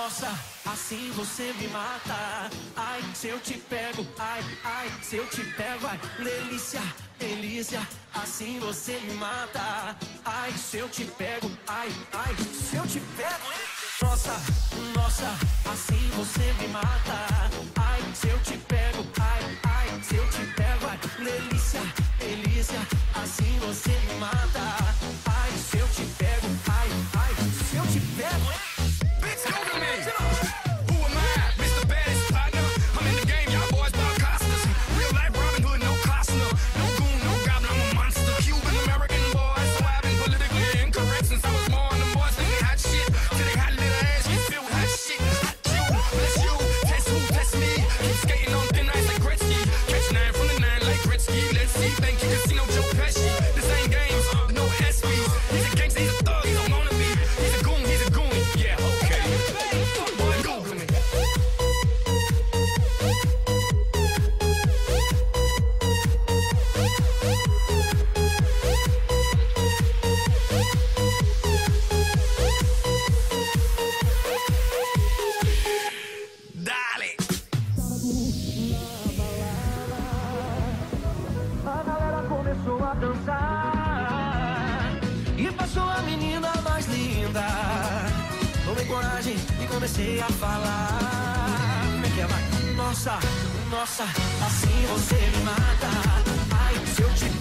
Nossa, assim você me mata. Ai, se eu te pego, ai, ai, se eu te pego, ai, delícia, delícia, assim você me mata. Ai, se eu te pego, ai, ai, se eu te pego, hein? Nossa, nossa, assim você me mata. Ai, se eu te pego, ai, ai, se eu te pego, ai, delícia, delícia, assim você me mata. Ai, se eu te pego, ai, ai, se eu te pego, hein? Bitch, go to me. Who am I? Mr. Baddest partner. I'm in the game, y'all boys buy Costas. Real life Robin Hood, no Costner. No goon, no goblin, I'm a monster. Cuban American boy, so I've been politically incorrect since I was born. Them boys think they hot shit, till they hot little ass get filled with hot shit. Hot you, bless you, test who, test me. Keep skating on thin ice like Gretzky. Catch 9 from the 9 like Gretzky. Let's see, thank you, Casino Joe Pesci. This ain't games, no ESPYs. He's a gangster, he's a thug, he's a wannabe. He's a goon, he's a goon. Yeah, okay. Boy, Google me. Dale. A galera começou a dançar e passou a menina mais linda. Tomei coragem e comecei a falar. Como é que é, vai? Nossa, nossa, assim você me mata. Ai, se eu te